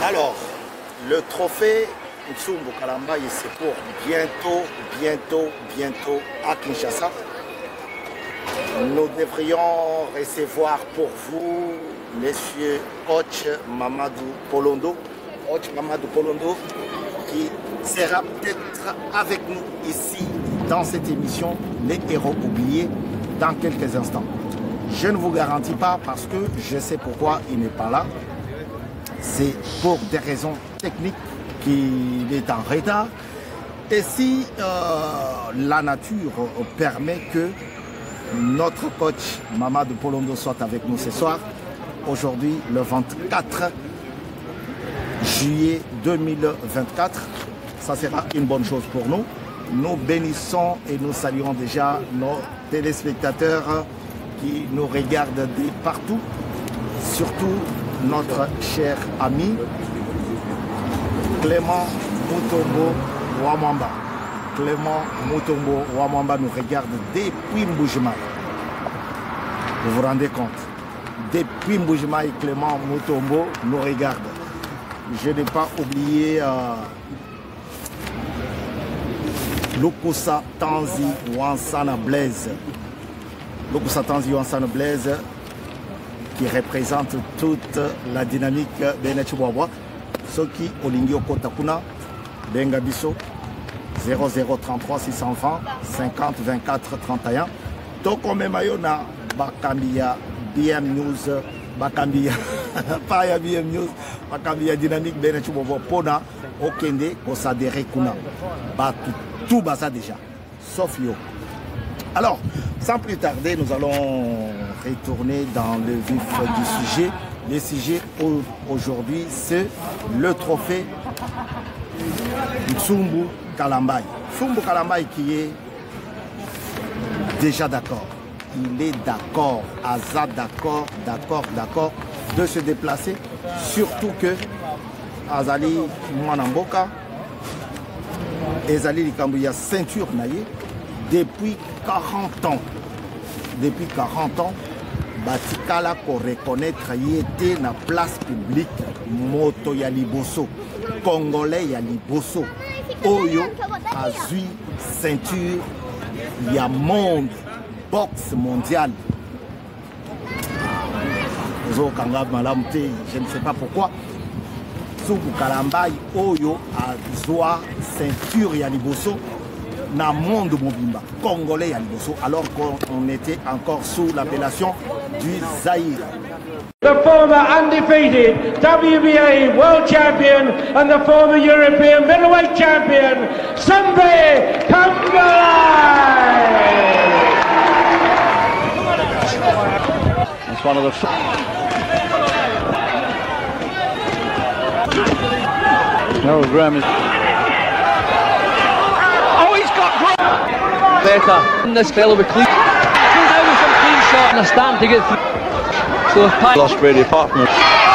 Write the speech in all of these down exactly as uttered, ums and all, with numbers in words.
Alors, le trophée Nsumbu Kalambaye, c'est pour bientôt, bientôt, bientôt à Kinshasa. Nous devrions recevoir pour vous, Monsieur Coach Mamadou Polondo, Coach Mamadou Polondo, qui sera peut-être avec nous ici dans cette émission Les Héros Oubliés dans quelques instants. Je ne vous garantis pas parce que je sais pourquoi il n'est pas là. C'est pour des raisons techniques qu'il est en retard. Et si euh, la nature permet que notre coach Mamadou Polondo soit avec nous ce soir, aujourd'hui le vingt-quatre juillet deux mille vingt-quatre, ça sera une bonne chose pour nous. Nous bénissons et nous saluons déjà nos téléspectateurs qui nous regardent de partout, surtout notre cher ami Clément Mutombo Wamamba. Clément Mutombo Wamamba nous regarde depuis Mbujimaï. Vous vous rendez compte? Depuis Mbujimaï, Clément Mutombo nous regarde. Je n'ai pas oublié euh, Lokosa Tanzi Wansana Blaise. Lokosa Tanzi Wansana Blaise qui représente toute la dynamique de Netchouabwa. Ce qui Olingio Kotakuna, Bengabiso, zéro zéro trente-trois six cent vingt cinquante vingt-quatre trente et un. Toko Memayona, Bakambia, B M News, Bakambia, pas ya B M News, Bakambia Dynamique, Benetchouabwa, Pona, Okende, Kosadere Kuna. Batu, tout basa déjà, sauf yo. Alors, sans plus tarder, nous allons retourner dans le vif du sujet. Le sujet aujourd'hui, c'est le trophée Nsumbu Kalambaye. Nsumbu Kalambaye qui est déjà d'accord. Il est d'accord, Aza d'accord, d'accord, d'accord de se déplacer. Surtout que Azali Mwanamboka, Ezali Likambouya ceinture naïe depuis quarante ans. Depuis quarante ans, Batikala ko reconnaître yete na place publique moto ya liboso congolais ya liboso oyo azui ceinture ya monde boxe mondial. Je ne sais pas pourquoi Nsumbu Kalambaye oyo azua ceinture ya liboso na monde mobimba congolais ya liboso alors qu'on était encore sous l'appellation du Zaïre. The former undefeated W B A World Champion and the former European Middleweight Champion, Nsumbu Kalambaye. It's one of the Harold Graham is better. This fellow with clean. Now with some clean shot and a stand to get through. So if Pat lost really apart from it.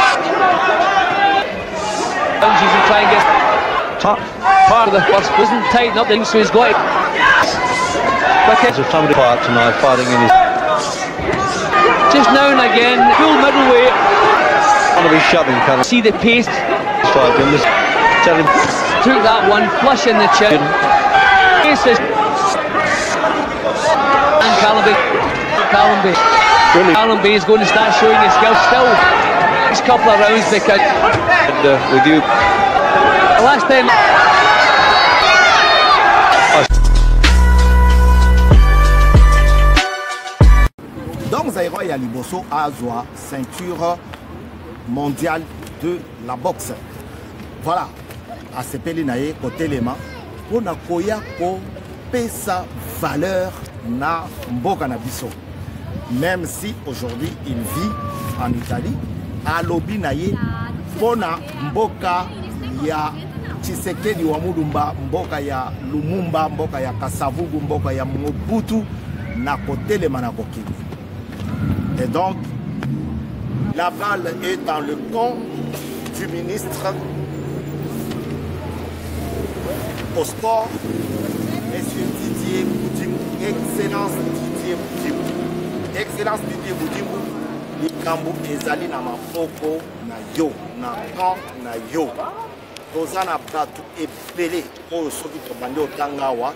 Bounces and try and get Top part of the first wasn't tighten up the so he's got it. There's somebody part tonight fighting in his Just now and again, full middleweight. want to be shoving kind of See the pace. fight in this. Tell him Took that one, flush in the chin. Pace is and Kalambaye. Kalambaye. really Kalambaye is going to start showing his skills still. Next couple of rounds because and, uh, with you. the last time. Donc Zaïro et Aliboso a joué ceinture mondiale de la boxe. Voilà. À ce pelinaye côté les mains. On a koya ko pesa valeur na mboka na biso. Même si aujourd'hui il vit en Italie, à lobi naye pona mboka ya Tshisekedi wa Mulumba, mboka ya Lumumba, mboka ya Kasavubu, mboka ya Mobutu na côté les mains na kokini. Et donc la balle est dans le camp du ministre au sport, Monsieur Didier Boudimou, Excellence Didier Boudimou. Excellence Didier Boudimou, Likambo ezali na maboko na yo na camp na yo toza na bato ebele oyo soki tobandi otanga awa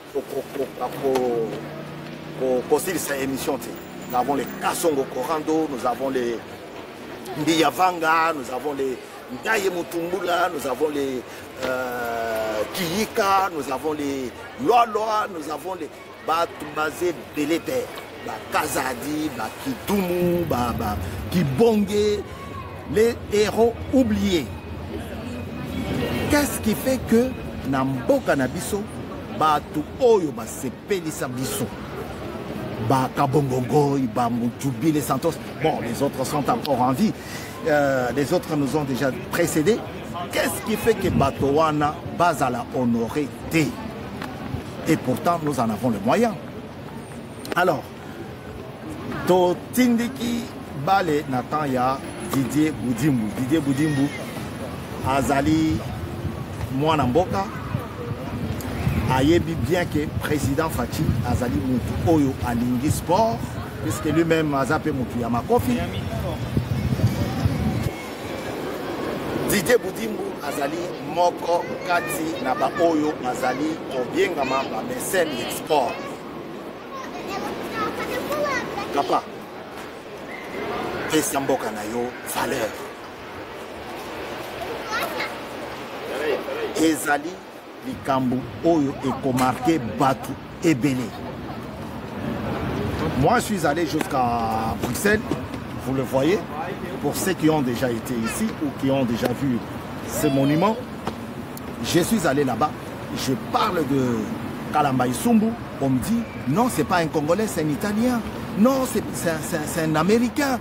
kosilisa émission te. Nous avons les Kasongo Korando, nous avons les Ndiyavanga, nous avons les Ndaye Mutumbula, nous avons les euh, Kiyika, nous avons les Loa, nous avons les Batoumbazé Belépère, Kazadi, Kidumu, Kibonge, les héros oubliés. Qu'est-ce qui fait que Namboka Nabiso, Batu Oyo, Sepelisa Biso, Ba Kabongongo, Ba Mutoubi, les Santos. Bon, les autres sont encore en vie. Euh, les autres nous ont déjà précédés. Qu'est-ce qui fait que Batowana Bazala honoré T? Et pourtant, nous en avons les moyens. Alors, To Tindiki Bale Natanya Didier Boudimbu. Didier Boudimbu, Azali Mwanamboka. Ayebi bien que président Fati Azali Moutou Oyo Alingi Sport, puisque lui-même Azapé Moutou Yamakofi. Didier Boudimbu Azali Moko Kati Naba Oyo Azali Obiengama Mécène Export. Kapa Esamboka Nayo valeur. Ezali Likambu Oyo et marqué Batu et Béné. Moi, je suis allé jusqu'à Bruxelles, vous le voyez, pour ceux qui ont déjà été ici ou qui ont déjà vu ce monument. Je suis allé là-bas, je parle de Kalamba Isumbu, on me dit, non, c'est pas un Congolais, c'est un Italien. Non, c'est un Américain.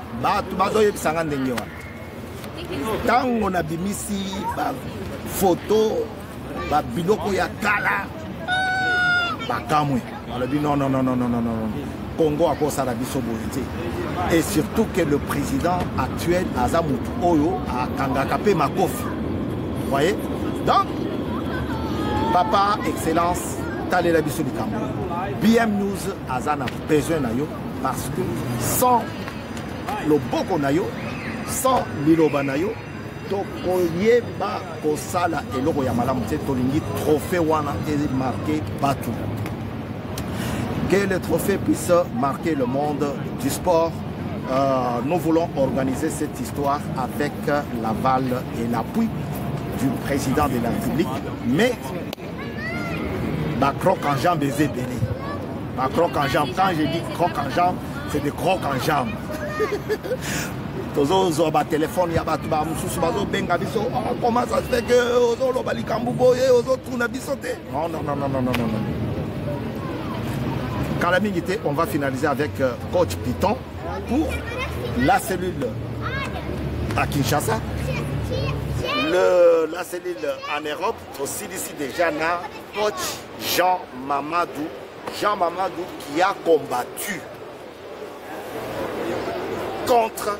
Tant on a mis ici, photo, ba biloko ya kala ba kamwe on a dit non non non non non non non Congo a posé la bisobolité et surtout que le président actuel Azamutu Oyo a Kangakape Makofi, vous voyez. Donc papa excellence tale la biso bikambo B M News Azana besoin na yo parce que sans le boko na yo, sans liloba na yo Tokoyeba Kosala et Logo Yamalam Tolingi trophée wana est marqué Batu. Que le trophée puisse marquer le monde du sport. Euh, nous voulons organiser cette histoire avec l'aval et l'appui du président de la République. Mais ma croque en jambe est béni. Ma croque en jambe, quand je dis croque en jambe, c'est des croques en jambe. Comment ça se fait que non non non non non non non Kalamingité, on va finaliser avec coach Piton pour la cellule à Kinshasa, le, la cellule en Europe, aussi d'ici déjà na coach Jean Mamadou, Jean Mamadou qui a combattu contre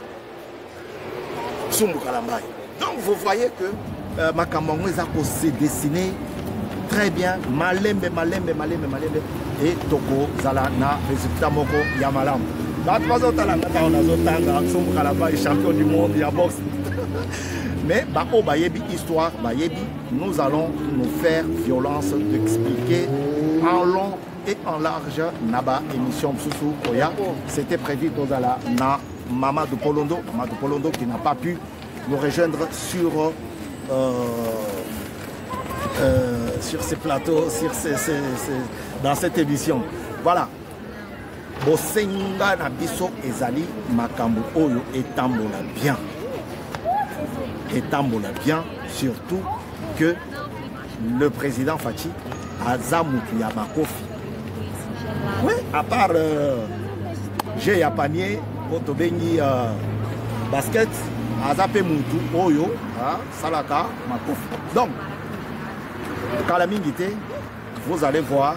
Donc vous voyez que euh, Makambango s'est dessiné très bien, malembe, malembe, malembe, malembe, et Toko Zalana, résultat Moko Yamalam. Champion du monde, il y a boxe. Mais Bako Bayebi, histoire, Bayebi, nous allons nous faire violence d'expliquer en long et en large Naba émission Msusu Koya. C'était prévu Tozala na Mamadou Polondo, Mamadou Polondo qui n'a pas pu nous rejoindre sur, euh, euh, sur ces plateaux, sur ces, ces, ces, dans cette émission. Voilà. Bosenga Nabiso Ezali Makambu Oyo etambola bien. Etambola bien, surtout que le président Fati Azamutu Yamakofi. Oui, à part euh, G. Yapanier, Otobengi euh, basket, Azape Moutou, Oyo, hein, Salaka, Makofi. Donc, Kalamingité, vous allez voir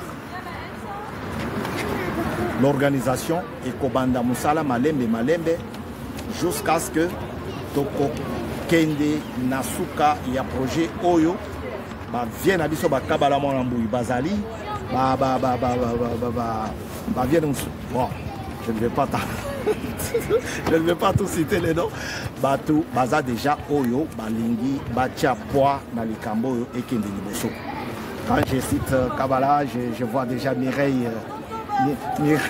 l'organisation et Kobanda Moussala Malembe Malembe jusqu'à ce que Toko Kende Nasuka y a projet Oyo ba vienne à biso ba kabala monambou bazali ba ba ba ba ba ba ba ba vienne bon je ne vais pas Je ne vais pas tout citer les noms. Batou, baza déjà Oyo, Balingi, Batia Poa, Nalikambo et Kende Liboso. Quand je cite euh, Kabbalah, je, je vois déjà Mireille. Euh, Mi, Mi,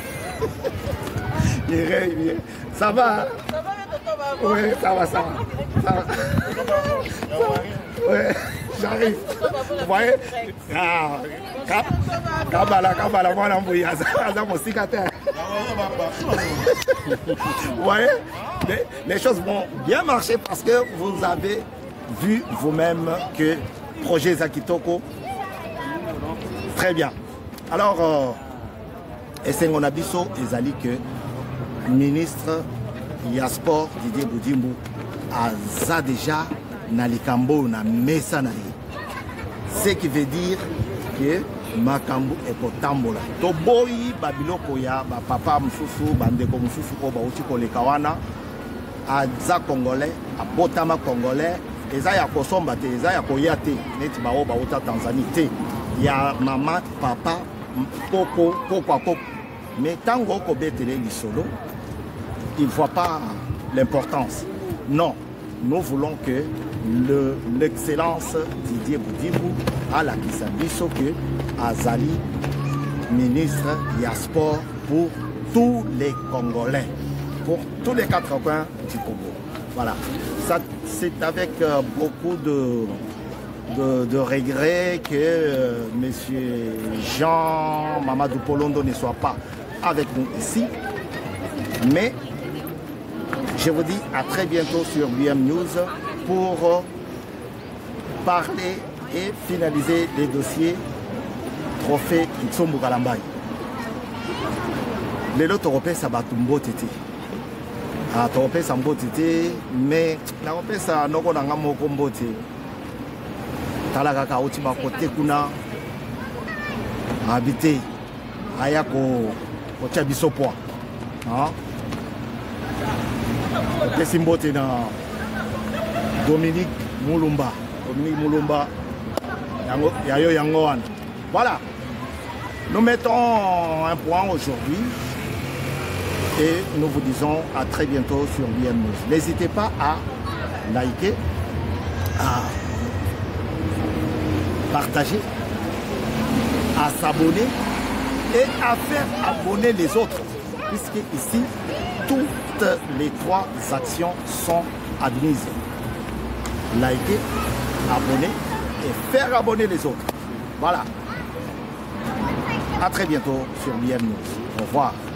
Mireille, Mireille. Ça va? Oui, ça va, ça va. Ça va. Oui, j'arrive. Vous voyez? Ah, Kabbalah, Kabbalah, moi, l'embrouille, c'est mon cicateur. Vous voyez? les, les choses vont bien marcher parce que vous avez vu vous-même que projet Zakitoko, très bien. Alors, euh, et c'est mon abisso, Ezali, que ministre Yasport Didier Boudimbo a déjà na likambo na mesa na ye. Ce qui veut dire que makambo ekotambola. Toboyi babiloko ya ba papa mususu bandeko mususu ko bauti koleka wana aza congolais, abotama congolais, eza ya kosomba te, eza ya koya te, neti bao bauta Tanzanie te. Ya maman, papa, koko, koko, koko. Mais tango ko betele lisolo, il ne voit pas l'importance. Non, nous voulons que l'excellence Didier Boudimbo à la Kisabiso que Azali, ministre Yasport pour tous les Congolais, pour tous les quatre coins du Congo. Voilà, c'est avec euh, beaucoup de, de, de regrets que euh, M. Jean Mamadou Polondo ne soit pas avec nous ici. Mais je vous dis à très bientôt sur B M News pour euh, parler et finaliser les dossiers trophée Kitsombo Kalambai. Les autres Européens, ça va tout tété. Ah, Européens, ça va tété, mais les Européens, ça n'a pas de mboté. Talaka Otima Kote Kuna habité Ayako Ochabisopoa. Simbote na Dominique Moulumba. Dominique Moulumba. Yayo Yangoan. Voilà. Nous mettons un point aujourd'hui et nous vous disons à très bientôt sur B M News. N'hésitez pas à liker, à partager, à s'abonner et à faire abonner les autres. Puisque ici, toutes les trois actions sont admises. Liker, abonner et faire abonner les autres. Voilà. À très bientôt sur B M News. Au revoir.